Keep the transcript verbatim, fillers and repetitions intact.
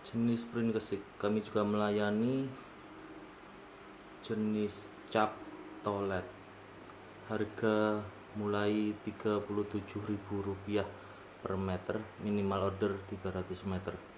jenis print kesik. Kami juga melayani jenis cat toilet. Harga mulai tiga puluh tujuh ribu rupiah per meter, minimal order tiga ratus meter.